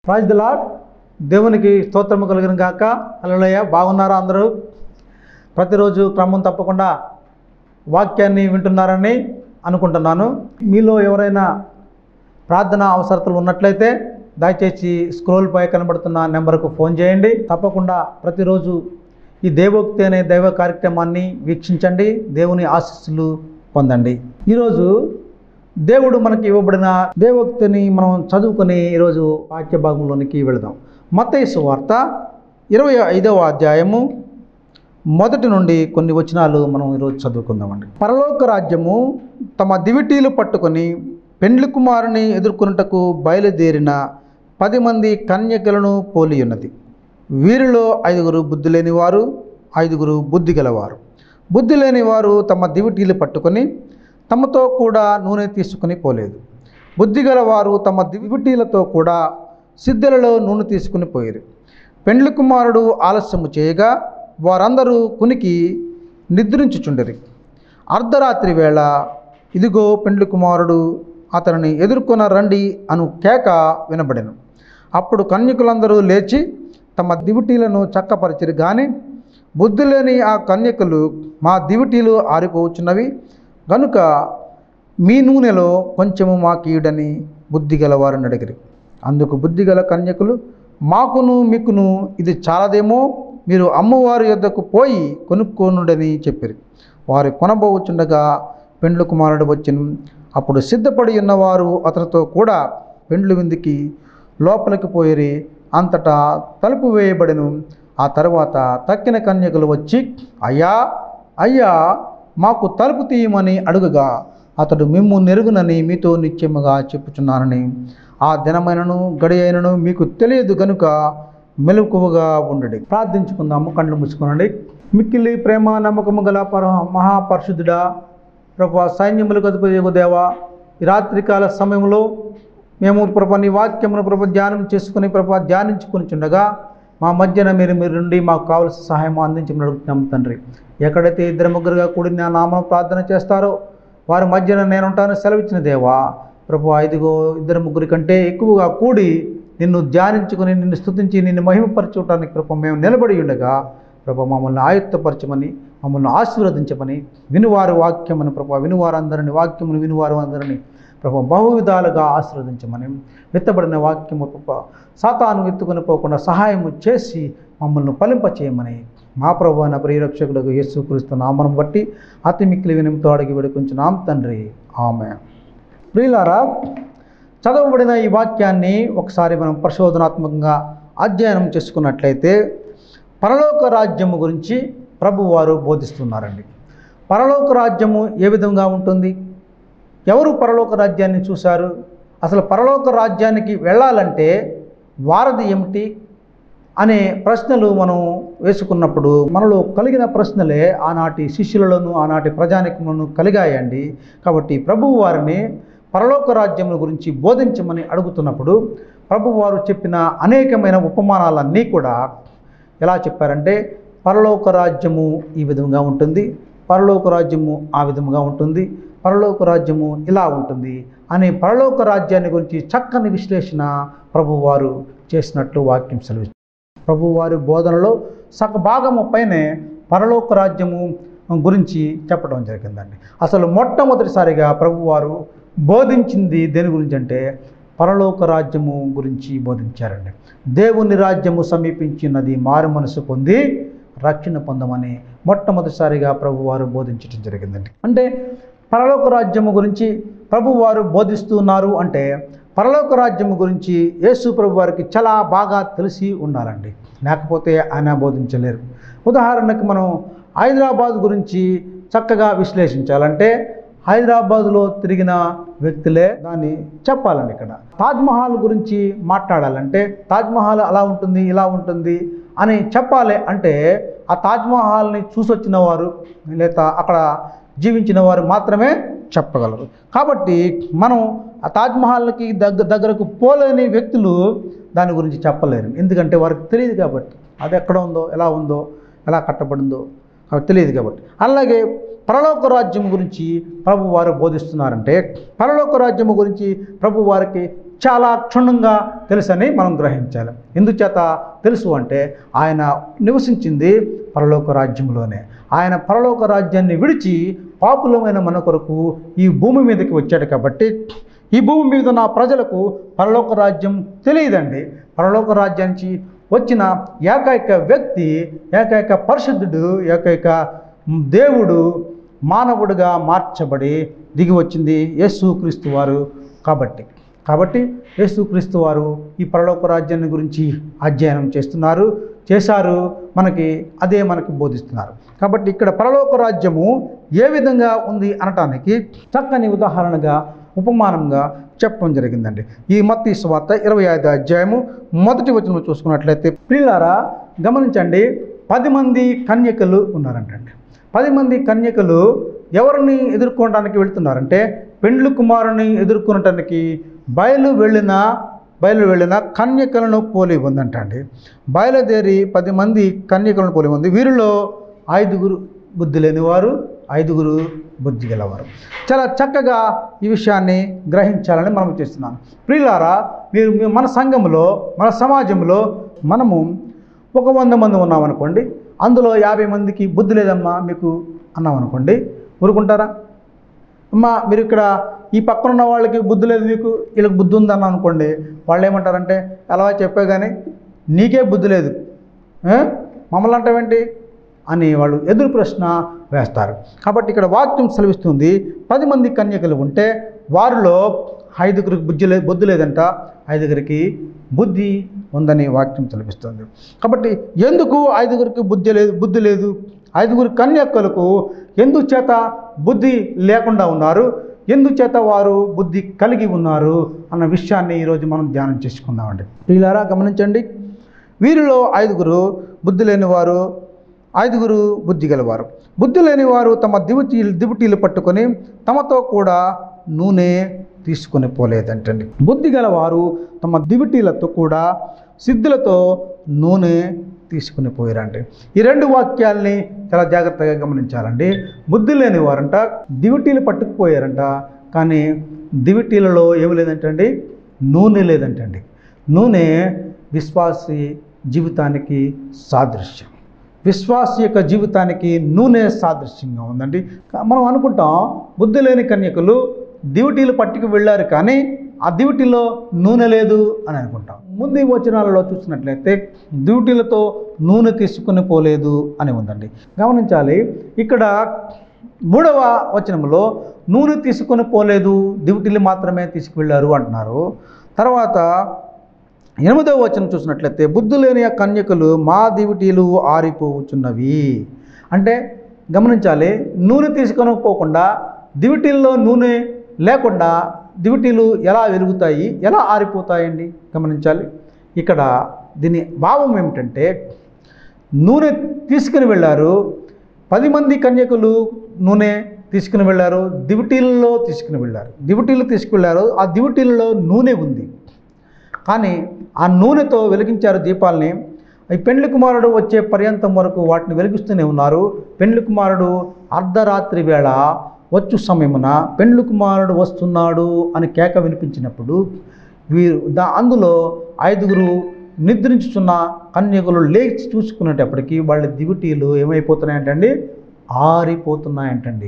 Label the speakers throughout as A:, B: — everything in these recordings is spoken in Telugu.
A: Praise the lord. దేవునికి స్తోత్రము కలుగును గాక. హల్లెలూయా. బాగున్నారా అందరూ? ప్రతిరోజు క్రమం తప్పకుండా వాక్యాన్ని వింటున్నారని అనుకుంటున్నాను. మీలో ఎవరైనా ప్రార్థన అవసరతలు ఉన్నట్లయితే దయచేసి స్క్రోల్ పై కనబడుతున్న నెంబర్కు ఫోన్ చేయండి. తప్పకుండా ప్రతిరోజు ఈ దేవోక్తి అనే దైవ కార్యక్రమాన్ని వీక్షించండి. దేవుని ఆశీస్సులు పొందండి. ఈరోజు దేవుడు మనకి ఇవ్వబడిన దేవోక్తిని మనం చదువుకొని ఈరోజు వాక్య భాగంలోనికి వెళదాం. మత్తయి సువార్త 25వ అధ్యాయము మొదటి నుండి కొన్ని వచనాలు మనం ఈరోజు చదువుకుందామండి. పరలోక రాజ్యము తమ దివిటీలు పట్టుకొని పెండ్లి కుమారుని ఎదుర్కొనుటకు బయలుదేరిన 10 మంది కన్యకలను పోలి ఉన్నది. వీరిలో 5 బుద్ధి లేనివారు, 5 బుద్ధి గలవారు. బుద్ధి లేనివారు తమ దివిటీలు పట్టుకొని తమతో కూడా నూనె తీసుకుని పోలేదు. బుద్ధి గలవారు తమ దివిటీలతో కూడా సిద్ధెలలో నూనె తీసుకుని పోయారు. పెండ్లి కుమారుడు ఆలస్యము చేయగా వారందరూ కునికి నిద్రించుచుండిరి. అర్ధరాత్రి వేళ ఇదిగో పెండ్లి కుమారుడు అతనిని ఎదుర్కొన రండి అను కేక వినబడెను. అప్పుడు కన్యకులందరూ లేచి తమ దివిటీలను చక్కపరిచిరి. కానీ బుద్ధి లేని ఆ కన్యకలు, మా దివిటీలు ఆరిపోవచ్చున్నవి గనుక మీ నూనెలో కొంచెము మాకీయుడని బుద్ధి గలవారిని అడిగిరి. అందుకు బుద్ధిగల కన్యకులు, మాకును మీకును ఇది చాలదేమో, మీరు అమ్మవారి యొద్దకు పోయి కొనుక్కోనుడని చెప్పిరి. వారు కొనబోచుండగా పెండ్లి కుమారుడు వచ్చెను. అప్పుడు సిద్ధపడి ఉన్నవారు అతనితో కూడా పెండ్లి విందుకి లోపలికి పోయిరి. అంతటా తలుపు వేయబడెను. ఆ తర్వాత తక్కిన కన్యకులు వచ్చి, అయ్యా అయ్యా మాకు తలుపు తీయమని అడుగగా అతడు మిమ్ము నెరుగునని మీతో నిశ్చయముగా చెప్పుచున్నానని, ఆ దినమైనను గడి అయినను మీకు తెలియదు గనుక మెలకువగా ఉండడి. ప్రార్థించుకుందాము. కళ్ళు మూసుకునండి. మిక్కిలి ప్రేమ నమ్మకము గల మహాపరిశుద్ధుడా, ప్రభా, సైన్యములకు అధిపతి దేవా, ఈ రాత్రికాల సమయంలో మేము ప్రభా నీ వాక్యమును ప్రభా ధ్యానం చేసుకుని ప్రభా ధ్యానించుకుని చుండగా మా మధ్యన మీరు నుండి మాకు కావలసిన సహాయం అందించమని అడుగుతున్నాం తండ్రి. ఎక్కడైతే 2-3గా కూడి నా నామను ప్రార్థన చేస్తారో వారి మధ్యన నేనుంటాను సెలవిచ్చిన దేవా, ప్రభు 2-3 కంటే ఎక్కువగా కూడి నిన్ను ధ్యానించుకుని నిన్ను స్తుతించి నిన్ను మహిమపరచుకోవటానికి ప్రభు మేము నిలబడి ఉండగా ప్రభు మమ్మల్ని ఆయుత్తపరచమని, మమ్మల్ని ఆశీర్వదించమని, వినువారు వాక్యమని ప్రభు వినువారందరిని వాక్యమును వినువారు అందరినీ ప్రభు బహువిధాలుగా ఆశీర్వదించమని, విత్తబడిన వాక్యము ప్రభు సాతాను ఎత్తుకొని పోకుండా సహాయము చేసి మమ్మల్ని ఫలింపచేయమని మా ప్రభు అయిన ప్రియరక్షకులకు యేసుక్రీస్తు నామమును బట్టి అతి మిక్కిలి వినయంతో అడిగి వేడుకొంచున్నాం తండ్రి. ఆమేన్. ప్రియులారా, చదవబడిన ఈ వాక్యాన్ని ఒకసారి మనం పరిశోధనాత్మకంగా అధ్యయనం చేసుకున్నట్లయితే పరలోక రాజ్యము గురించి ప్రభువారు బోధిస్తున్నారండి. పరలోక రాజ్యము ఏ విధంగా ఉంటుంది? ఎవరు పరలోక రాజ్యాన్ని చూశారు? అసలు పరలోక రాజ్యానికి వెళ్ళాలంటే వారధి ఏమిటి అనే ప్రశ్నలు మనం వేసుకున్నప్పుడు మనలో కలిగిన ప్రశ్నలే ఆనాటి శిష్యులలోనూ ఆనాటి ప్రజానికంలోనూ కలిగాయండి. కాబట్టి ప్రభువు వారిని పరలోక రాజ్యం గురించి బోధించమని అడుగుతున్నప్పుడు ప్రభువారు చెప్పిన అనేకమైన ఉపమానాలన్నీ కూడా ఎలా చెప్పారంటే, పరలోక రాజ్యము ఈ విధంగా ఉంటుంది, పరలోక రాజ్యము ఆ విధంగా ఉంటుంది, పరలోక రాజ్యము ఇలా ఉంటుంది అనే పరలోక రాజ్యాన్ని గురించి చక్కని విశ్లేషణ ప్రభువారు చేసినట్లు వాక్యం సెలవిస్తుంది. ప్రభువారి బోధనలో సగభాగము పైనే పరలోక రాజ్యము గురించి చెప్పడం జరిగిందండి. అసలు మొట్టమొదటిసారిగా ప్రభువారు బోధించింది దేని గురించి అంటే పరలోక రాజ్యము గురించి బోధించారండి. దేవుని రాజ్యము సమీపించినది, మారు మనసు పొంది రక్షణ పొందమని మొట్టమొదటిసారిగా ప్రభువారు బోధించడం జరిగిందండి. అంటే పరలోక రాజ్యము గురించి ప్రభువారు బోధిస్తున్నారు అంటే పరలోక రాజ్యము గురించి యేసు ప్రభు వారికి చాలా బాగా తెలిసి ఉండాలండి, లేకపోతే ఆయన బోధించలేరు. ఉదాహరణకు మనం హైదరాబాద్ గురించి చక్కగా విశ్లేషించాలంటే హైదరాబాదులో తిరిగిన వ్యక్తులే దాన్ని చెప్పాలండి. ఇక్కడ తాజ్మహల్ గురించి మాట్లాడాలంటే తాజ్మహల్ అలా ఉంటుంది ఇలా ఉంటుంది అని చెప్పాలి అంటే ఆ తాజ్మహల్ని చూసొచ్చిన వారు లేదా అక్కడ జీవించిన వారు మాత్రమే చెప్పగలరు. కాబట్టి మనం ఆ తాజ్మహల్కి దగ్గరకు పోలేని వ్యక్తులు దాని గురించి చెప్పలేరు. ఎందుకంటే వారికి తెలియదు కాబట్టి, అది ఎక్కడ ఉందో ఎలా ఉందో ఎలా కట్టబడిందో అవి తెలియదు కాబట్టి. అలాగే పరలోక రాజ్యం గురించి ప్రభు వారు బోధిస్తున్నారంటే పరలోక రాజ్యము గురించి ప్రభు వారికి చాలా క్షుణ్ణంగా తెలుసని మనం గ్రహించాలి. ఎందుచేత తెలుసు అంటే ఆయన నివసించింది పరలోక రాజ్యంలోనే. ఆయన పరలోక రాజ్యాన్ని విడిచి పాపులమైన మన కొరకు ఈ భూమి మీదకి వచ్చాడు కాబట్టి ఈ భూమి మీద నా ప్రజలకు పరలోక రాజ్యం తెలియదండి. పరలోక రాజ్యానికి వచ్చిన ఏకైక వ్యక్తి, ఏకైక పరిశుద్ధుడు, ఏకైక దేవుడు మానవుడిగా మార్చబడి దిగి వచ్చింది యేసుక్రీస్తు వారు. కాబట్టి యేసుక్రీస్తు వారు ఈ పరలోక రాజ్యాన్ని గురించి అధ్యయనం చేశారు, మనకి బోధిస్తున్నారు. కాబట్టి ఇక్కడ పరలోక రాజ్యము ఏ విధంగా ఉంది అనటానికి చక్కని ఉదాహరణగా, ఉపమానంగా చెప్పడం జరిగిందండి. ఈ మత్తయి సువార్త 25వ అధ్యాయము 1వ వచనం చూసుకున్నట్లయితే, ప్రియులారా గమనించండి, 10 మంది కన్యకలు ఉన్నారంటండి. 10 మంది కన్యకలు ఎవరిని ఎదుర్కోవడానికి వెళుతున్నారంటే పెండ్లి కుమారుని ఎదుర్కొనటానికి బయలు వెళ్ళిన కన్యకలను పోలి ఉందంటండి. బయలుదేరి 10 మంది కన్యకలను పోలి ఉంది. వీరిలో 5 బుద్ధి లేనివారు, 5 బుద్ధి గలవారు. చాలా చక్కగా ఈ విషయాన్ని గ్రహించాలని మనం చేస్తున్నాను. ప్రియులారా, మన సంఘంలో, మన సమాజంలో మనము 100 మంది ఉన్నామనుకోండి, అందులో 50 మందికి బుద్ధి లేదమ్మా మీకు అన్నామనుకోండి, ఊరుకుంటారా? అమ్మా మీరు ఇక్కడ ఈ పక్కన ఉన్న వాళ్ళకి బుద్ధి లేదు, వీళ్ళకి బుద్ధి ఉందన్న అనుకోండి, వాళ్ళు ఏమంటారంటే అలా చెప్పే కానీ నీకే బుద్ధి లేదు, మమ్మల్ని అంటావేంటి అని వాళ్ళు ఎదురు ప్రశ్న వేస్తారు. కాబట్టి ఇక్కడ వాక్యం సెలవిస్తుంది, 10 మంది కన్యకలు ఉంటే వారిలో 5 బుద్ధి లేదంట, 5 బుద్ధి ఉందని వాక్యం సెలవిస్తుంది. కాబట్టి ఎందుకు 5 బుద్ధి లేదు? 5 కన్యకలకు ఎందుచేత బుద్ధి లేకుండా ఉన్నారు, ఎందుచేత వారు బుద్ధి కలిగి ఉన్నారు అన్న విషయాన్ని ఈరోజు మనం ధ్యానం చేసుకుందామండి. ప్రియులారా గమనించండి, వీరిలో 5 బుద్ధి లేనివారు, 5 బుద్ధి గలవారు. బుద్ధి లేనివారు తమ దివిటీలు పట్టుకొని తమతో కూడా నూనె తీసుకొని పోలేదంటండి. బుద్ధి గలవారు తమ దివిటీలతో కూడా సిద్ధులతో నూనె తీసుకుని పోయారండి. ఈ 2 వాక్యాలని చాలా జాగ్రత్తగా గమనించాలండి. బుద్ధి లేని వారంట దివిటీలు పట్టుకుపోయారంట, కానీ దివిటీలలో ఏమి లేదంటండి, నూనె లేదంటండి. నూనె విశ్వాసి జీవితానికి సాదృశ్యం. విశ్వాసి యొక్క జీవితానికి నూనె సాదృశ్యంగా ఉందండి. మనం అనుకుంటాం బుద్ధి లేని కన్యకలు దివిటీలు పట్టుకు వెళ్ళారు, కానీ ఆ దివిటీలో నూనె లేదు అని అనుకుంటాం. ముందు వచనాలలో చూసినట్లయితే దివిటీలతో నూనె తీసుకుని పోలేదు అని ఉందండి. గమనించాలి, ఇక్కడ 3వ వచనంలో నూనె తీసుకొని పోలేదు, దివిటీలు మాత్రమే తీసుకువెళ్ళారు అంటున్నారు. తర్వాత 8వ వచనం చూసినట్లయితే బుద్ధి లేని కన్యకలు మా దివిటీలు ఆరిపోవచ్చున్నవి అంటే, గమనించాలి, నూనె తీసుకొని పోకుండా, దివిటీల్లో నూనె లేకుండా దివిటీలు ఎలా వెలుగుతాయి, ఎలా ఆరిపోతాయండి? గమనించాలి. ఇక్కడ దీని భావం ఏమిటంటే, నూనె తీసుకుని వెళ్ళారు, 10 మంది కన్యకులు నూనె తీసుకుని వెళ్ళారు, దివిటీలలో తీసుకువెళ్ళారు. ఆ దివిటీలలో నూనె ఉంది, కానీ ఆ నూనెతో వెలిగించారు దీపాలని. ఈ పెండ్లి కుమారుడు వచ్చే పర్యంతం వరకు వాటిని వెలిగిస్తూనే ఉన్నారు. పెండ్లి కుమారుడు అర్ధరాత్రి వేళ వచ్చు సమయమున పెండ్లి కుమారుడు వస్తున్నాడు అని కేక వినిపించినప్పుడు అందులో 5 నిద్రించుచున్న కన్యకులు లేచి చూసుకునేటప్పటికీ వాళ్ళ దివిటీలు ఏమైపోతున్నాయంటండి, ఆరిపోతున్నాయంటండి.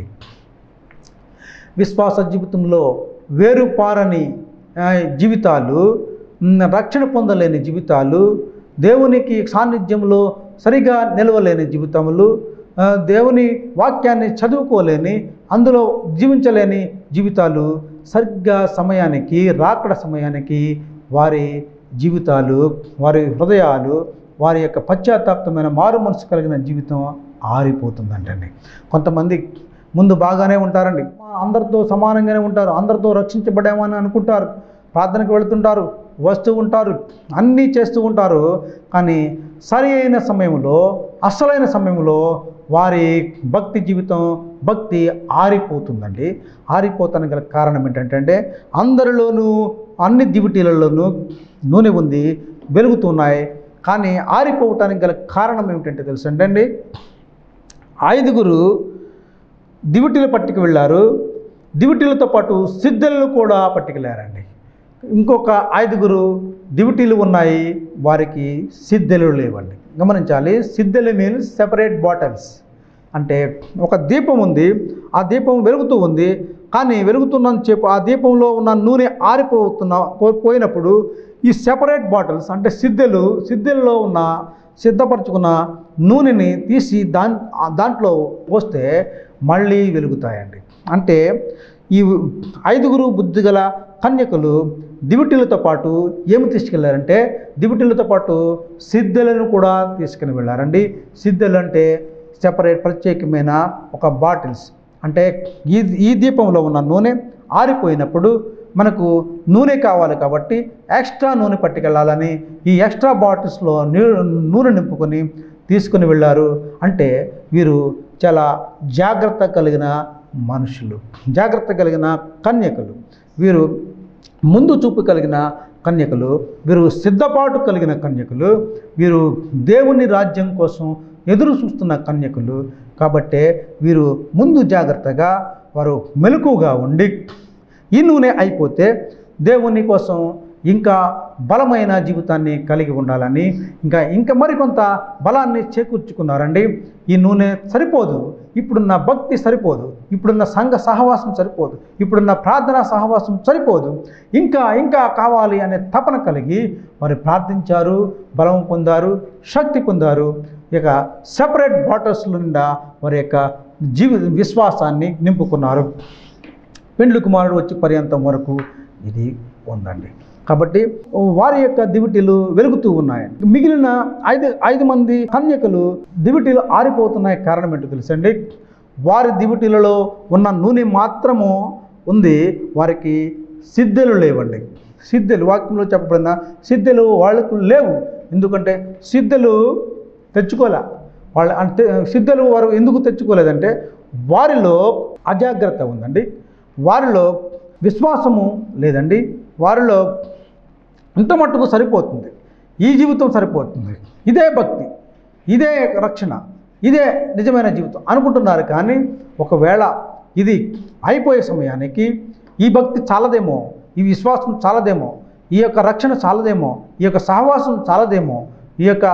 A: విశ్వాస జీవితంలో వేరుపారని జీవితాలు, రక్షణ పొందలేని జీవితాలు, దేవునికి సాన్నిధ్యంలో సరిగా నిలవలేని జీవితములు, దేవుని వాక్యాన్ని చదువుకోలేని, అందులో జీవించలేని జీవితాలు సరిగ్గా సమయానికి, రాకడ సమయానికి వారి జీవితాలు, వారి హృదయాలు, వారి యొక్క పశ్చాత్తాపమైన మారు మనసు కలిగిన జీవితం ఆరిపోతుందంటండి. కొంతమంది ముందు బాగానే ఉంటారండి, అందరితో సమానంగానే ఉంటారు, అందరితో రక్షించబడామని అనుకుంటారు, ప్రార్థనకు వెళుతుంటారు, వస్తూ ఉంటారు, అన్నీ చేస్తూ ఉంటారు. కానీ సరి అయిన సమయంలో, అసలైన సమయంలో వారి భక్తి జీవితం, భక్తి ఆరిపోతుందండి. ఆరిపోతానికి గల కారణం ఏంటంటే, అందరిలోనూ అన్ని దివిటీలలోనూ నూనె ఉంది, వెలుగుతున్నాయి, కానీ ఆరిపోవటానికి గల కారణం ఏమిటంటే తెలుసండి, 5 దివిటీలు పట్టుకు వెళ్ళారు, దివిటీలతో పాటు సిద్ధులను కూడా పట్టుకెళ్ళారండి. ఇంకొక 5 దివిటీలు ఉన్నాయి, వారికి సిద్ధెలు లేవండి. గమనించాలి, సిద్ధెలు మీన్స్ సెపరేట్ బాటిల్స్. అంటే ఒక దీపం ఉంది, ఆ దీపం వెలుగుతూ ఉంది, కానీ వెలుగుతున్న చెప్పు ఆ దీపంలో ఉన్న నూనె పోయినప్పుడు ఈ సెపరేట్ బాటిల్స్ అంటే సిద్ధెల్లో ఉన్న సిద్ధపరచుకున్న నూనెని తీసి దాంట్లో పోస్తే మళ్ళీ వెలుగుతాయండి. అంటే ఈ 5 బుద్ధిగల కన్యకలు దివిటీలతో పాటు ఏమి తీసుకెళ్లారంటే, దివిటీలతో పాటు సిద్ధెలను కూడా తీసుకుని వెళ్ళారండి. సిద్ధెలు అంటే సెపరేట్ ప్రత్యేకమైన ఒక బాటిల్స్. అంటే ఈ దీపంలో ఉన్న నూనె ఆరిపోయినప్పుడు మనకు నూనె కావాలి కాబట్టి ఎక్స్ట్రా నూనె పట్టుకెళ్ళాలని ఈ ఎక్స్ట్రా బాటిల్స్లో నూనె నింపుకొని తీసుకుని వెళ్ళారు. అంటే వీరు చాలా జాగ్రత్త కలిగిన మనుషులు, జాగ్రత్త కలిగిన కన్యకలు, వీరు ముందు చూపు కలిగిన కన్యకలు, వీరు సిద్ధపాటు కలిగిన కన్యకలు, వీరు దేవుని రాజ్యం కోసం ఎదురు చూస్తున్న కన్యకలు. కాబట్టే వీరు ముందు జాగ్రత్తగా వారు మెలకుగా ఉండి ఈ నూనె అయిపోతే దేవుని కోసం ఇంకా బలమైన జీవితాన్ని కలిగి ఉండాలని ఇంకా మరికొంత బలాన్ని చేకూర్చుకున్నారండి. ఈ నూనె సరిపోదు, ఇప్పుడున్న భక్తి సరిపోదు, ఇప్పుడున్న సంఘ సహవాసం సరిపోదు, ఇప్పుడున్న ప్రార్థనా సహవాసం సరిపోదు, ఇంకా కావాలి అనే తపన కలిగి వారు ప్రార్థించారు, బలం పొందారు, శక్తి పొందారు. ఇక సెపరేట్ బాటిల్స్ నిండా వారి యొక్క విశ్వాసాన్ని నింపుకున్నారు. పెండ్లి కుమారుడు వచ్చి పర్యంతం వరకు ఇది ఉందండి. కాబట్టి వారి యొక్క దివిటీలు వెలుగుతూ ఉన్నాయి. మిగిలిన 5 మంది కన్యకలు దివిటీలు ఆరిపోతున్నాయి. కారణం ఏంటో తెలుసండి, వారి దివిటీలలో ఉన్న నూనె మాత్రము ఉంది, వారికి సిద్ధెలు లేవండి. సిద్ధెలు వాక్యంలో చెప్పబడిన సిద్ధెలు వాళ్ళకు లేవు. ఎందుకంటే సిద్ధెలు తెచ్చుకోలే వాళ్ళు. అంటే సిద్ధెలు వారు ఎందుకు తెచ్చుకోలేదంటే వారిలో అజాగ్రత్త ఉందండి, వారిలో విశ్వాసము లేదండి, వారిలో ఇంత మట్టుకు సరిపోతుంది, ఈ జీవితం సరిపోతుంది, ఇదే భక్తి, ఇదే రక్షణ, ఇదే నిజమైన జీవితం అనుకుంటున్నారు. కానీ ఒకవేళ ఇది అయిపోయే సమయానికి ఈ భక్తి చాలదేమో, ఈ విశ్వాసం చాలదేమో, ఈ యొక్క రక్షణ చాలదేమో, ఈ యొక్క సహవాసం చాలదేమో, ఈ యొక్క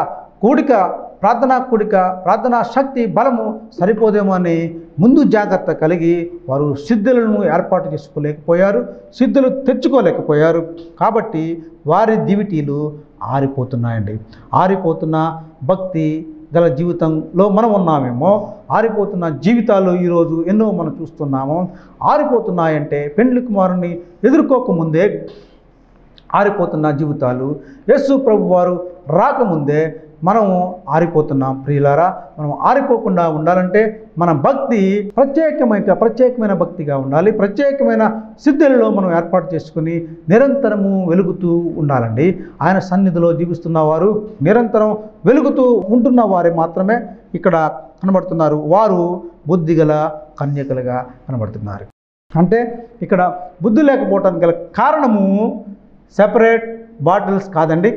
A: ప్రార్థనా శక్తి బలము సరిపోదేమో అని ముందు జాగ్రత్త కలిగి వారు సిద్ధులను ఏర్పాటు చేసుకోలేకపోయారు, సిద్ధులు తెచ్చుకోలేకపోయారు. కాబట్టి వారి దివిటీలు ఆరిపోతున్నాయండి. ఆరిపోతున్న భక్తి గల జీవితంలో మనం ఉన్నామేమో, ఆరిపోతున్న జీవితాలు ఈరోజు ఎన్నో మనం చూస్తున్నాము. ఆరిపోతున్నాయంటే పెండ్లి కుమారుని ఎదుర్కోకముందే ఆరిపోతున్న జీవితాలు, యేసు ప్రభు వారు రాకముందే మనము ఆరిపోతున్నాం. ప్రియులారా, మనం ఆరిపోకుండా ఉండాలంటే మన భక్తి ప్రత్యేకమైన భక్తిగా ఉండాలి. ప్రత్యేకమైన సిద్ధులలో మనం ఏర్పాటు చేసుకుని నిరంతరము వెలుగుతూ ఉండాలండి. ఆయన సన్నిధిలో జీవిస్తున్న వారు, నిరంతరం వెలుగుతూ ఉంటున్న వారే మాత్రమే ఇక్కడ కనబడుతున్నారు. వారు బుద్ధిగల కన్యకలుగా కనబడుతున్నారు. అంటే ఇక్కడ బుద్ధి లేకపోవటానికి గల కారణము సెపరేట్ బాటిల్స్ కాదండి,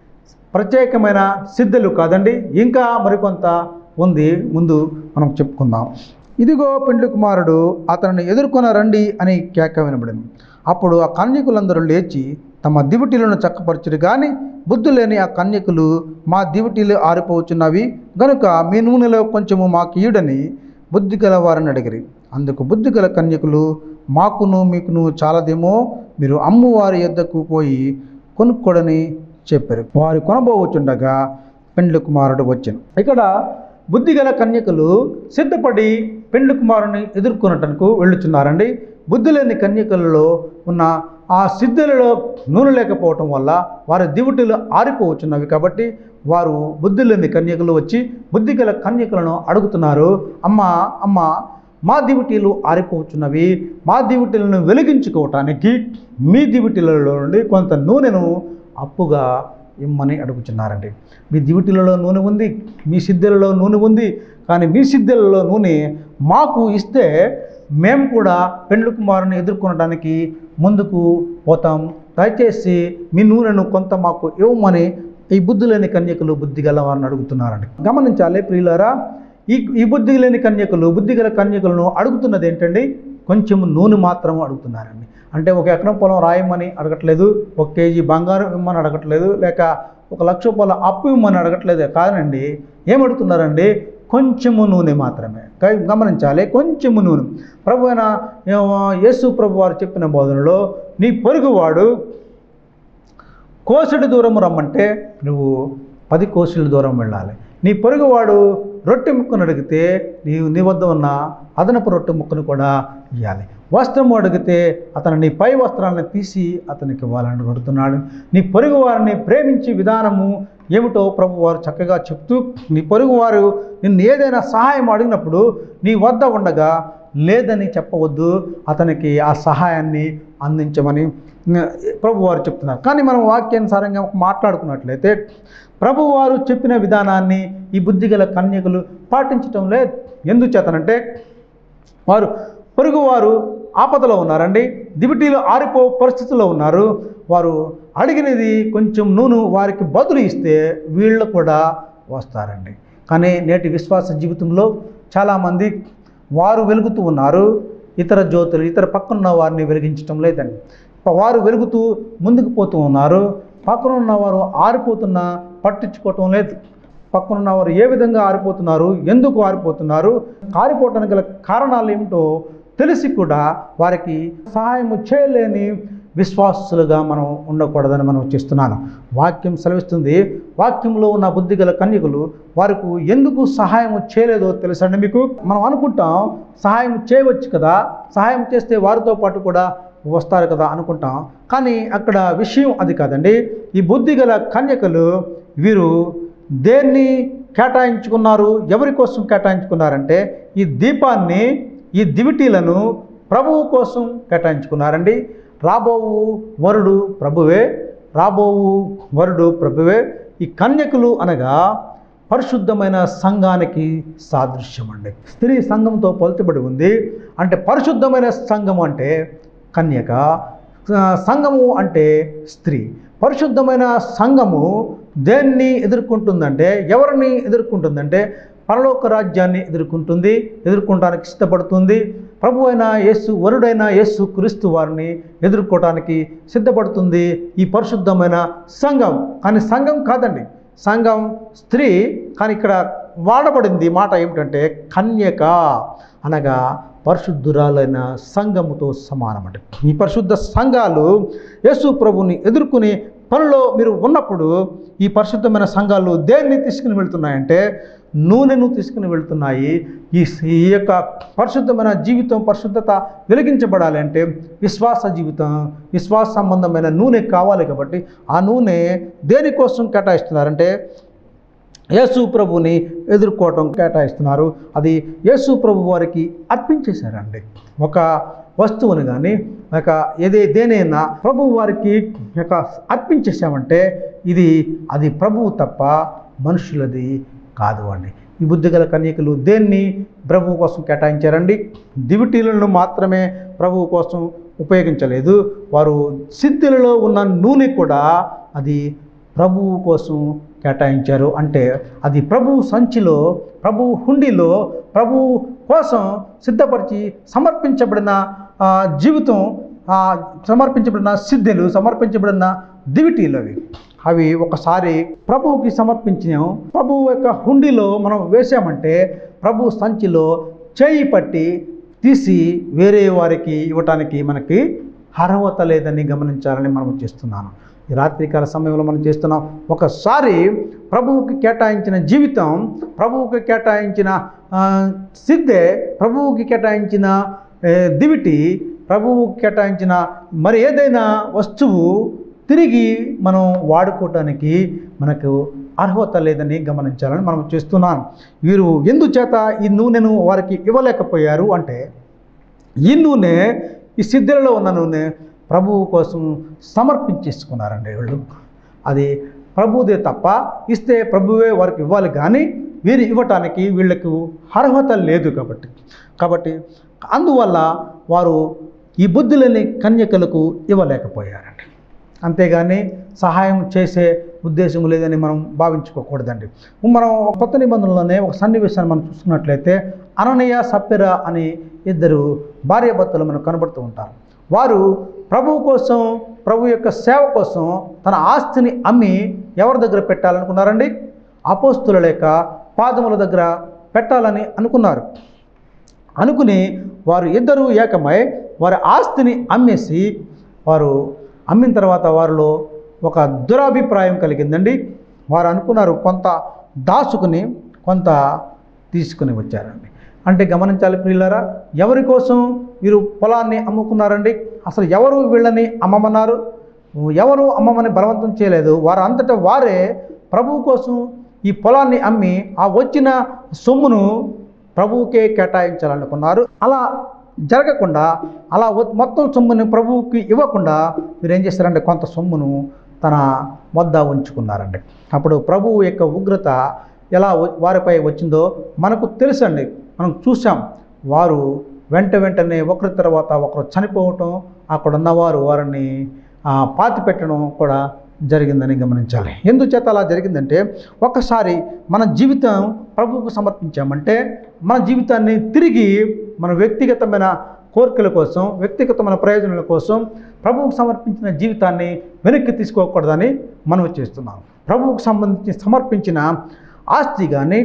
A: ప్రత్యేకమైన సిద్ధులు కాదండి, ఇంకా మరికొంత ఉంది. ముందు మనం చెప్పుకుందాం. ఇదిగో పెండ్లి కుమారుడు, అతనిని ఎదుర్కొన రండి అని కేక వినబడింది. అప్పుడు ఆ కన్యకులందరూ లేచి తమ దివిటీలను చక్కపరచురు. కానీ బుద్ధి లేని ఆ కన్యకులు, మా దివిటీలు ఆరిపోవచ్చున్నవి గనుక మీ నూనెలో కొంచెము మాకు ఈడని బుద్ధి గల వారిని అడిగిరి. అందుకు బుద్ధి గల కన్యకులు, మాకును మీకును చాలదేమో, మీరు అమ్మువారి యొద్దకు పోయి కొనుక్కోడని చెప్పారు. వారు కొనబోవచ్చుండగా పెండ్లి కుమారుడు వచ్చాను. ఇక్కడ బుద్ధిగల కన్యకలు సిద్ధపడి పెండ్లి కుమారుని ఎదుర్కొనటకు వెళ్ళుచున్నారండి. బుద్ధి లేని కన్యకలలో ఉన్న ఆ సిద్ధులలో నూనె లేకపోవటం వల్ల వారి దివిటీలు ఆరిపోవచ్చున్నవి. కాబట్టి వారు బుద్ధి లేని కన్యకలు వచ్చి బుద్ధిగల కన్యకలను అడుగుతున్నారు, అమ్మ మా దివిటీలు ఆరిపోవచ్చున్నవి, మా దివిటీలను వెలిగించుకోవటానికి మీ దివిటీలలో నుండి కొంత నూనెను అప్పుగా ఇమ్మని అడుగుతున్నారండి. మీ దివిటీలలో నూనె ఉంది, మీ సిద్ధులలో నూనె ఉంది, కానీ మీ సిద్ధులలో నూనె మాకు ఇస్తే మేము కూడా పెండ్లి కుమారుని ఎదుర్కొనడానికి ముందుకు పోతాం. దయచేసి మీ నూనెను కొంత మాకు ఇవ్వమని ఈ బుద్ధి లేని కన్యకలు బుద్ధిగల వారిని అడుగుతున్నారండి. గమనించాలి ప్రియులారా, ఈ బుద్ధి లేని కన్యకలు బుద్ధిగల కన్యకలను అడుగుతున్నది ఏంటండి? కొంచెం నూనె మాత్రం అడుగుతున్నారండి. అంటే 1 ఎకరం పొలం రాయమని అడగట్లేదు, 1 కేజీ బంగారం ఇమ్మని అడగట్లేదు, లేక 1 లక్ష రూపాయల అప్పు ఇమ్మని అడగట్లేదు. కాదండి, ఏమడుగుతున్నారండి? కొంచెము నూనె మాత్రమే. గమనించాలి, కొంచెము నూనె. ప్రభు అయిన యేసు ప్రభు వారు చెప్పిన బోధనలో నీ పొరుగువాడు కోసడి దూరం రమ్మంటే నువ్వు 10 కోసుల దూరం వెళ్ళాలి. నీ పొరుగువాడు రొట్టె ముక్కను అడిగితే నీ వద్ద ఉన్న అదనపు రొట్టె ముక్కను కూడా ఇవ్వాలి. వస్త్రము అడిగితే అతను నీ పై వస్త్రాలను తీసి అతనికి ఇవ్వాలని అడుగుతున్నాడు. నీ పొరుగు వారిని ప్రేమించే విధానము ఏమిటో ప్రభు వారు చక్కగా చెప్తూ, నీ పొరుగు వారు నిన్ను ఏదైనా సహాయం అడిగినప్పుడు నీ వద్ద ఉండగా లేదని చెప్పవద్దు, అతనికి ఆ సహాయాన్ని అందించమని ప్రభు వారు చెప్తున్నారు. కానీ మనం వాక్యానుసారంగా మాట్లాడుకున్నట్లయితే ప్రభువారు చెప్పిన విధానాన్ని ఈ బుద్ధిగల కన్యకలు పాటించటం లేదు. ఎందుచేతనంటే వారు పొరుగువారు ఆపదలో ఉన్నారండి, దివిటీలో ఆరిపో పరిస్థితుల్లో ఉన్నారు. వారు అడిగినది కొంచెం నూనె వారికి బదులు ఇస్తే వీళ్ళు కూడా వస్తారండి. కానీ నేటి విశ్వాస జీవితంలో చాలామంది వారు వెలుగుతూ ఉన్నారు, ఇతర జ్యోతులు ఇతర పక్కనున్న వారిని వెలిగించటం లేదండి. వారు వెలుగుతూ ముందుకు పోతూ ఉన్నారు, పక్కన ఉన్నవారు ఆరిపోతున్నా పట్టించుకోవటం లేదు. పక్కనున్నవారు ఏ విధంగా ఆరిపోతున్నారు, ఎందుకు ఆరిపోతున్నారు, ఆరిపోవటానికి గల కారణాలు ఏమిటో తెలిసి కూడా వారికి సహాయం చేయలేని విశ్వాసులుగా మనం ఉండకూడదని మనం చేస్తున్నాను. వాక్యం సెలవిస్తుంది, వాక్యంలో ఉన్న బుద్ధిగల కన్యకులు వారికి ఎందుకు సహాయం చేయలేదో తెలుసండి మీకు. మనం అనుకుంటాం సహాయం చేయవచ్చు కదా, సహాయం చేస్తే వారితో పాటు కూడా వస్తారు కదా అనుకుంటాం. కానీ అక్కడ విషయం అది కాదండి. ఈ బుద్ధిగల కన్యకలు వీరు దేన్ని కేటాయించుకున్నారు, ఎవరి కోసం కేటాయించుకున్నారంటే ఈ దీపాన్ని, ఈ దివిటీలను ప్రభువు కోసం కేటాయించుకున్నారండి. రాబోవు వరుడు ప్రభువే, రాబోవు వరుడు ప్రభువే. ఈ కన్యకులు అనగా పరిశుద్ధమైన సంఘానికి సాదృశ్యం అండి. స్త్రీ సంఘంతో పోల్చబడి ఉంది. అంటే పరిశుద్ధమైన సంఘం అంటే కన్యక, సంఘము అంటే స్త్రీ. పరిశుద్ధమైన సంఘము దేన్ని ఎదుర్కొంటుందంటే, ఎవరిని ఎదుర్కొంటుందంటే పరలోక రాజ్యాన్ని ఎదుర్కొనడానికి సిద్ధపడుతుంది. ప్రభు అయిన యేసు, వరుడైన యేసు క్రీస్తు వారిని ఎదుర్కోవడానికి సిద్ధపడుతుంది ఈ పరిశుద్ధమైన సంఘం. కానీ సంఘం కాదండి, సంఘం స్త్రీ. కానీ ఇక్కడ వాడబడింది మాట ఏమిటంటే కన్యక అనగా పరిశుద్ధురాలైన సంఘముతో సమానమండి. ఈ పరిశుద్ధ సంఘాలు యేసు ప్రభుని ఎదుర్కొనే పనిలో మీరు ఉన్నప్పుడు ఈ పరిశుద్ధమైన సంఘాలు దేన్ని తీసుకుని వెళ్తున్నాయంటే నూనెను తీసుకుని వెళ్తున్నాయి. ఈ యొక్క పరిశుద్ధమైన జీవితం, పరిశుద్ధత వెలిగించబడాలి అంటే విశ్వాస జీవితం, విశ్వాస సంబంధమైన నూనె కావాలి. కాబట్టి ఆ నూనె దేనికోసం కేటాయిస్తున్నారంటే యేసు ప్రభుని ఎదుర్కోవటం కేటాయిస్తున్నారు. అది యేసు ప్రభు వారికి అర్పించేశారండి. ఒక వస్తువుని కానీ దేనైనా ప్రభు వారికి అర్పించేసామంటే అది ప్రభువు తప్ప మనుషులది కాదు అండి. ఈ బుద్ధిగల కన్యకలు దేన్ని ప్రభువు కోసం కేటాయించారండి? దివిటీలను మాత్రమే ప్రభువు కోసం ఉపయోగించలేదు. వారు సిద్ధులలో ఉన్న నూనె కూడా అది ప్రభువు కోసం కేటాయించారు. అంటే అది ప్రభువు సంచిలో, ప్రభువు హుండీలో, ప్రభువు కోసం సిద్ధపరిచి సమర్పించబడిన జీవితం, సమర్పించబడిన సిద్ధులు, సమర్పించబడిన దివిటీలు అవి ఒకసారి ప్రభువుకి సమర్పించాం. ప్రభువు యొక్క హుండీలో మనం వేసామంటే ప్రభు సంచిలో చేయి పట్టి తీసి వేరే వారికి ఇవ్వటానికి మనకి అర్హత లేదని గమనించాలని మనం చేస్తున్నాను. ఈ రాత్రికాల సమయంలో మనం చేస్తున్నాం. ఒకసారి ప్రభువుకి కేటాయించిన జీవితం, ప్రభువుకి కేటాయించిన సిద్ధే, ప్రభువుకి కేటాయించిన దివిటి, ప్రభువుకి కేటాయించిన మరి ఏదైనా వస్తువు తిరిగి మనం వాడుకోవటానికి మనకు అర్హత లేదని గమనించాలని మనం చేస్తున్నాం. వీరు ఎందుచేత ఈ నూనెను వారికి ఇవ్వలేకపోయారు అంటే ఈ నూనె, ఈ సిద్ధులలో ఉన్న నూనె ప్రభువు కోసం సమర్పించేసుకున్నారండి వీళ్ళు. అది ప్రభువుదే తప్ప, ఇస్తే ప్రభువే వారికి ఇవ్వాలి, కానీ వీరు ఇవ్వటానికి వీళ్ళకు అర్హత లేదు. కాబట్టి అందువల్ల వారు ఈ బుద్ధులని కన్యకలకు ఇవ్వలేకపోయారండి. అంతేగాని సహాయం చేసే ఉద్దేశం లేదని మనం భావించుకోకూడదండి. మనం కొత్త నిబంధనలోనే ఒక సన్నివేశాన్ని మనం చూసుకున్నట్లయితే అననీయ సప్ఫీరా అని 2 భార్యాభర్తలు మనకు కనబడుతూ ఉంటారు. వారు ప్రభువు కోసం, ప్రభు యొక్క సేవ కోసం తన ఆస్తిని అమ్మి ఎవరి దగ్గర పెట్టాలనుకున్నారండి? అపోస్తుల లేక పాదముల దగ్గర పెట్టాలని అనుకున్నారు. అనుకుని వారు ఇద్దరూ ఏకమై వారి ఆస్తిని అమ్మేసి, వారు అమ్మిన తర్వాత వారిలో ఒక దురభిప్రాయం కలిగిందండి. వారు అనుకున్నారు కొంత దాచుకుని కొంత తీసుకుని వచ్చారండి. అంటే గమనించాలి ప్రియులారా, ఎవరి కోసం వీరు పొలాన్ని అమ్ముకున్నారండి? అసలు ఎవరు వీళ్ళని అమ్మమన్నారు? ఎవరు అమ్మమని బలవంతం చేయలేదు. వారు అంతటా వారే ప్రభువు కోసం ఈ పొలాన్ని అమ్మి ఆ వచ్చిన సొమ్మును ప్రభువుకే కేటాయించాలనుకున్నారు. అలా జరగకుండా, అలా మొత్తం సొమ్ముని ప్రభువుకి ఇవ్వకుండా మీరు ఏం చేస్తారంటే కొంత సొమ్మును తన వద్ద ఉంచుకున్నారండి. అప్పుడు ప్రభువు యొక్క ఉగ్రత ఎలా వారిపై వచ్చిందో మనకు తెలుసండి, మనం చూసాం. వారు వెంటనే ఒకరి తర్వాత ఒకరు చనిపోవటం, అక్కడ ఉన్నవారు వారిని పాతి పెట్టడం కూడా జరిగిందని గమనించాలి. ఎందుచేత అలా జరిగిందంటే, ఒక్కసారి మన జీవితం ప్రభువుకు సమర్పించామంటే మన జీవితాన్ని తిరిగి మన వ్యక్తిగతమైన కోరికల కోసం, వ్యక్తిగతమైన ప్రయోజనాల కోసం ప్రభువుకు సమర్పించిన జీవితాన్ని వెనక్కి తీసుకోకూడదని మనం చేస్తున్నాం. ప్రభువుకు సమర్పించిన ఆస్తి కానీ,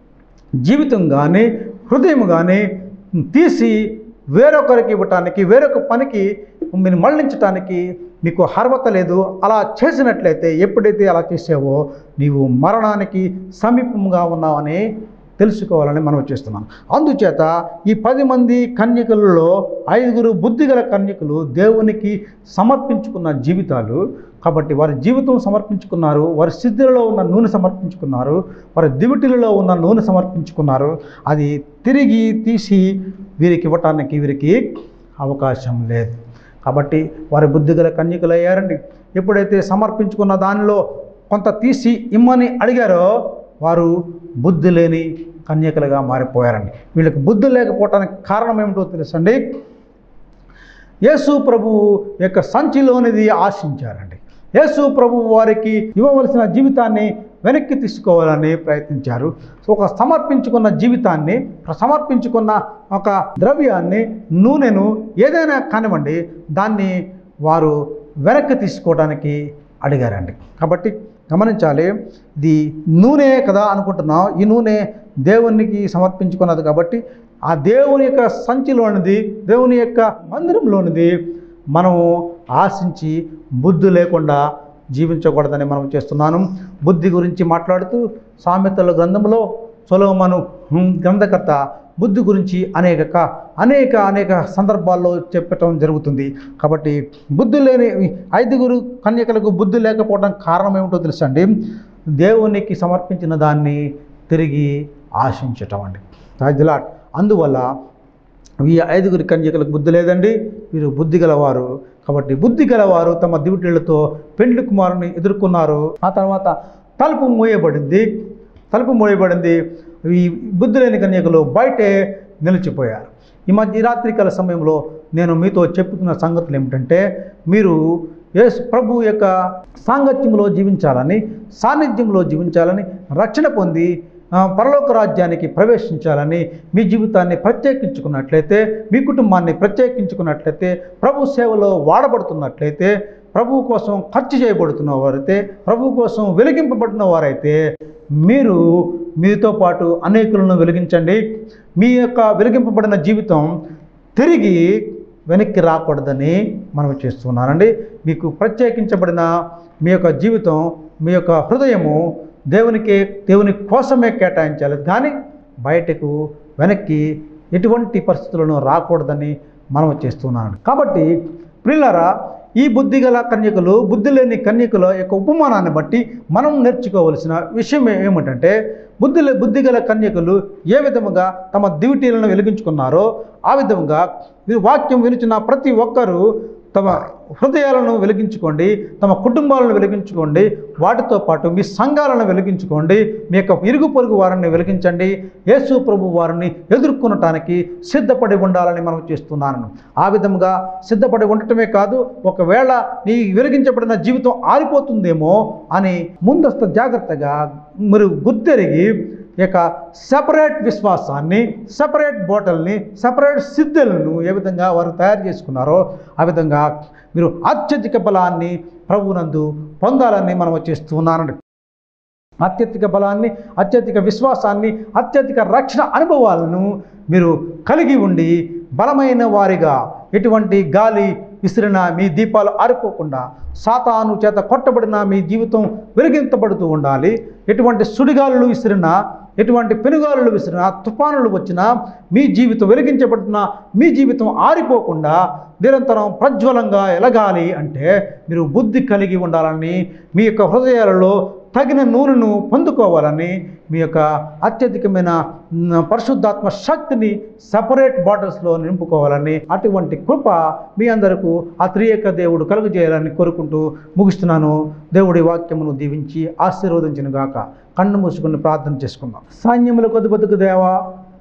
A: జీవితం కానీ, హృదయం కానీ తీసి వేరొకరికి ఇవ్వటానికి, వేరొక పనికి మీరు మళ్ళించటానికి నీకు అర్హత లేదు. అలా చేసినట్లయితే, ఎప్పుడైతే అలా చేసావో నీవు మరణానికి సమీపంగా ఉన్నావని తెలుసుకోవాలని మనం చేస్తున్నాం. అందుచేత ఈ 10 మంది కన్యకలలో 5 బుద్ధిగల కన్యకలు దేవునికి సమర్పించుకున్న జీవితాలు. కాబట్టి వారి జీవితం సమర్పించుకున్నారు, వారి సిద్ధులలో ఉన్న నూనె సమర్పించుకున్నారు, వారి దివిటిలలో ఉన్న నూనె సమర్పించుకున్నారు. అది తిరిగి తీసి వీరికి ఇవ్వటానికి వీరికి అవకాశం లేదు. కాబట్టి వారి బుద్ధిగల కన్యకలు అయ్యారండి. ఎప్పుడైతే సమర్పించుకున్న దానిలో కొంత తీసి ఇమ్మని అడిగారో వారు బుద్ధి లేని కన్యకలుగా మారిపోయారండి. వీళ్ళకి బుద్ధి లేకపోవటానికి కారణం ఏమిటో తెలుసండి? యేసు ప్రభువు యొక్క సంచిలోనిది ఆశించారండి. యేసు ప్రభువు వారికి ఇవ్వవలసిన జీవితాన్ని వెనక్కి తీసుకోవాలని ప్రయత్నించారు. ఒక సమర్పించుకున్న జీవితాన్ని, సమర్పించుకున్న ఒక ద్రవ్యాన్ని, నూనెను, ఏదైనా కానివ్వండి, దాన్ని వారు వెనక్కి తీసుకోవడానికి అడిగారండి. కాబట్టి గమనించాలి, ఇది నూనె కదా అనుకుంటున్నాం. ఈ నూనె దేవునికి సమర్పించుకున్నది కాబట్టి ఆ దేవుని యొక్క సంచిలోనిది, దేవుని యొక్క మందిరంలోనిది మనము ఆశించి బుద్ధి లేకుండా జీవించకూడదని మనం చేస్తున్నాను. బుద్ధి గురించి మాట్లాడుతూ సామెతల గ్రంథంలో సొలొమోను గ్రంథకర్త బుద్ధి గురించి అనేక సందర్భాల్లో చెప్పటం జరుగుతుంది. కాబట్టి బుద్ధి లేని 5 కన్యకలకు బుద్ధి లేకపోవడం కారణం ఏమిటో తెలుసా అండి? దేవునికి సమర్పించిన దాన్ని తిరిగి ఆశించటం అండి. అందువల్ల ఈ 5 కన్యకలకు బుద్ధి లేదండి, వీరు బుద్ధి గలవారు. కాబట్టి బుద్ధి గలవారు తమ దివిటీలతో పెండ్లి కుమారుని ఎదుర్కొన్నారు. ఆ తర్వాత తలుపు మూయబడింది. ఈ బుద్ధి లేని కన్యకలు బయటే నిలిచిపోయారు. ఈ రాత్రికాల సమయంలో నేను మీతో చెప్పుతున్న సంగతులు ఏమిటంటే, మీరు యేసు ప్రభు యొక్క సాంగత్యంలో జీవించాలని, సాన్నిధ్యంలో జీవించాలని, రక్షణ పొంది పరలోక రాజ్యానికి ప్రవేశించాలని మీ జీవితాన్ని ప్రత్యేకించుకున్నట్లయితే, మీ కుటుంబాన్ని ప్రత్యేకించుకున్నట్లయితే, ప్రభు సేవలో వాడబడుతున్నట్లయితే, ప్రభువు కోసం ఖర్చు చేయబడుతున్న వారైతే, ప్రభువు కోసం వెలిగింపబడిన వారైతే, మీరు మీతో పాటు అనేకులను వెలిగించండి. మీ యొక్క వెలిగింపబడిన జీవితం తిరిగి వెనక్కి రాకూడదని మనం చేస్తున్నానండి. మీకు ప్రత్యేకించబడిన మీ యొక్క జీవితం, మీ యొక్క హృదయము దేవుని కోసమే కేటాయించాలి, కానీ బయటకు వెనక్కి ఎటువంటి పరిస్థితులను రాకూడదని మనం చేస్తున్నాను. కాబట్టి ప్రియులారా, ఈ బుద్ధిగల కన్యకలు, బుద్ధి లేని కన్యకల యొక్క ఉపమానాన్ని బట్టి మనం నేర్చుకోవలసిన విషయం ఏమిటంటే, బుద్ధిగల కన్యకలు ఏ విధముగా తమ దివిటీలను వెలిగించుకున్నారో ఆ విధంగా వాక్యం వినిచిన ప్రతి ఒక్కరూ తమ హృదయాలను వెలిగించుకోండి, తమ కుటుంబాలను వెలిగించుకోండి, వాటితో పాటు మీ సంఘాలను వెలిగించుకోండి, మీ యొక్క ఇరుగు పొరుగు వారిని వెలిగించండి. యేసు ప్రభు వారిని ఎదుర్కొనటానికి సిద్ధపడి ఉండాలని మనం చేస్తున్నాను. ఆ విధంగా సిద్ధపడి ఉండటమే కాదు, ఒకవేళ నీ వెలిగించబడిన జీవితం ఆరిపోతుందేమో అని ముందస్తు జాగ్రత్తగా మీరు గుర్తెరిగి యొక్క సెపరేట్ విశ్వాసాన్ని, సెపరేట్ బాటిల్ని, సెపరేట్ సిద్ధులను ఏ విధంగా వారు తయారు చేసుకున్నారో ఆ విధంగా మీరు అత్యధిక బలాన్ని ప్రభువునందు పొందాలని మనం చేస్తున్నానండి. అత్యధిక బలాన్ని, అత్యధిక విశ్వాసాన్ని, అత్యధిక రక్షణ అనుభవాలను మీరు కలిగి ఉండి బలమైన వారిగా ఎటువంటి గాలి విసిరిన మీ దీపాలు ఆరిపోకుండా, సాతాను చేత కొట్టబడిన మీ జీవితం వెలిగించబడుతూ ఉండాలి. ఎటువంటి సుడిగాలులు విసిరినా, ఎటువంటి పెనుగాలులు విసిరినా, తుఫానులు వచ్చినా మీ జీవితం వెలిగించబడిన మీ జీవితం ఆరిపోకుండా నిరంతరం ప్రజ్వలంగా ఎలగాలి అంటే మీరు బుద్ధి కలిగి ఉండాలని, మీ యొక్క హృదయాలలో తగిన నూనెను పొందుకోవాలని, మీ యొక్క అత్యధికమైన పరిశుద్ధాత్మ శక్తిని సపరేట్ బాటిల్స్లో నింపుకోవాలని, అటువంటి కృప మీ అందరికీ ఆ త్రియేక దేవుడు కలుగజేయాలని కోరుకుంటూ ముగిస్తున్నాను. దేవుడి వాక్యమును దీవించి ఆశీర్వదించిన గాక. కన్ను మూసుకుని ప్రార్థన చేసుకుందాం. సైన్యములకు అధిపతికి దేవా,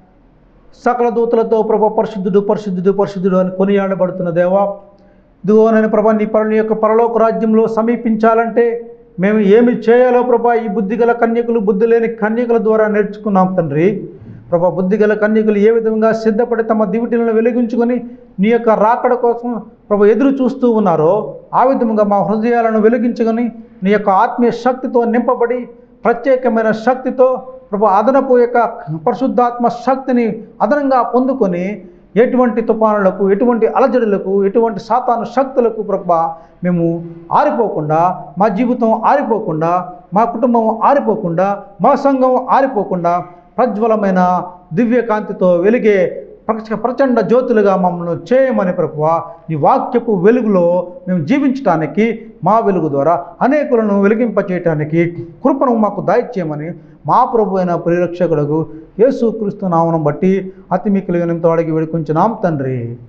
A: సకల దూతలతో ప్రభా పరిశుద్ధుడు పరిశుద్ధుడు పరిశుద్ధుడు అని కొనియాడబడుతున్న దేవా, ఇదిగో నేను ప్రభా నీ యొక్క పరలోక రాజ్యంలో సమీపించాలంటే మేము ఏమి చేయాలో ప్రభా ఈ బుద్ధిగల కన్యకులు, బుద్ధి లేని కన్యకుల ద్వారా నేర్చుకున్నాం తండ్రి. ప్రభా బుద్ధిగల కన్యకులు ఏ విధంగా సిద్ధపడి తమ దివిటీలను వెలిగించుకొని నీ యొక్క రాకడ కోసం ప్రభా ఎదురు చూస్తూ ఉన్నారో ఆ విధంగా మా హృదయాలను వెలిగించుకొని నీ యొక్క ఆత్మీయ శక్తితో నింపబడి, ప్రత్యేకమైన శక్తితో ప్రభా అదనపు యొక్క పరిశుద్ధాత్మ శక్తిని అదనంగా పొందుకొని ఎటువంటి తుఫానులకు, ఎటువంటి అలజడులకు, ఎటువంటి సాతాను శక్తులకు ప్రభా మేము ఆరిపోకుండా, మా జీవితం ఆరిపోకుండా, మా కుటుంబం ఆరిపోకుండా, మా సంఘం ఆరిపోకుండా ప్రజ్వలమైన దివ్యకాంతితో వెలిగే ప్రచండ జ్యోతులుగా మమ్మల్ని చేయమని ప్రభువా, నీ వాక్యపు వెలుగులో మేము జీవించడానికి, మా వెలుగు ద్వారా అనేకులను వెలిగింపచేయటానికి కృపను మాకు దయచేయమని మా ప్రభు అయిన పరిరక్షకులకు యేసుక్రీస్తు నామమును బట్టి అతి మిక్కిలి వినయంతో అడిగి వేడుకొంచున్నాం తండ్రి.